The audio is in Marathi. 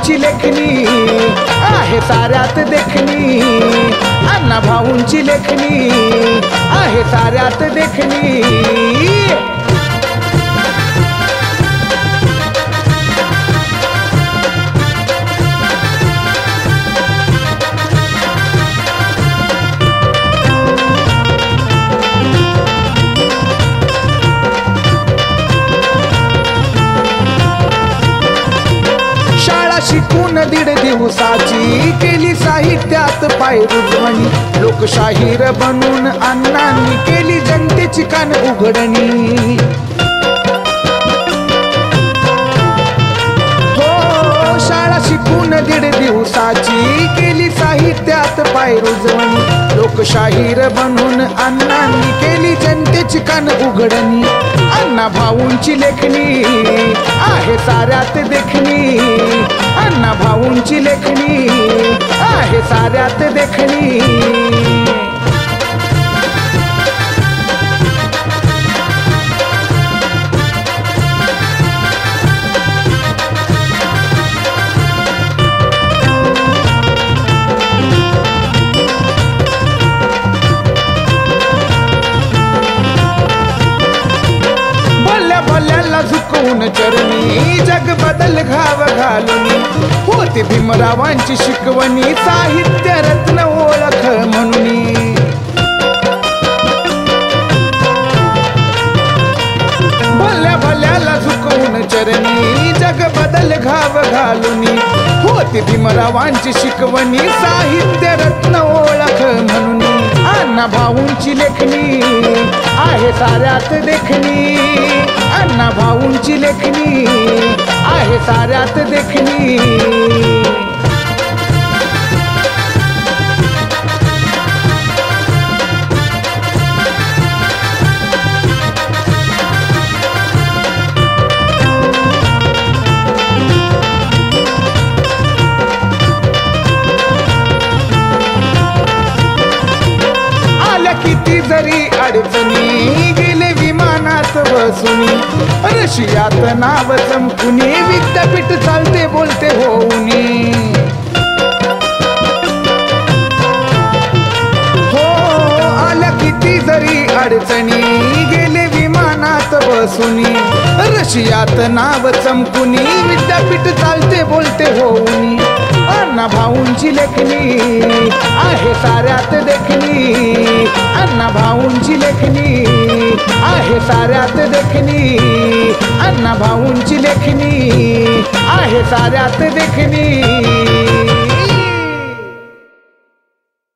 भाऊंची लेखणी आहे साऱ्यात देखणी, अण्णा भाऊंची लेखणी आहे साऱ्यात देखणी। शिकून 1.5 दिवसाची केली साहित्यात पाय रुजवणी, लोकशाहीर बनून अण्णांनी केली जनतेची कान उघडणी। हो शाळा शिकून 1.5 दिवसाची केली साहित्यात पाय रुजवणी, लोकशाहीर बनून अण्णांनी केली जनतेची कान उघडणी। अण्णा भाऊंची लेखणी आहे साऱ्यात देखणी, अण्णा भाऊंची लेखणी आहे साऱ्यात देखणी। झुकवून चरणी जग बदल घाव घालून, होती भीमरावांची शिकवणी साहित्य रत्न ओळख म्हणून। भल्या भल्याला झुकवून चरणी जग बदल घाव घालून, होती भीमरावांची शिकवणी साहित्य रत्न ओळख म्हणून। अण्णा भाऊंची लेखणी आहे साऱ्यात देखणी, अण्णा भाऊंची लेखणी आहे साऱ्यात देखणी। आल्या किती जरी अडचणी गेले विमानात बसूनी, रशियात नाव चमकुनी विद्यापीठ चालते बोलते होऊनी। हो आल्या किती जरी अडचणी गेले विमानात बसूनी, रशियात नाव चमकुनी विद्यापीठ चालते बोलते होऊनी। अण्णा भाऊंची लेखणी आहे साऱ्यात देखणी, अण्णा भाऊंची लेखणी आहे साऱ्यात देखणी, अण्णा भाऊंची लेखणी आहे साऱ्यात देखणी।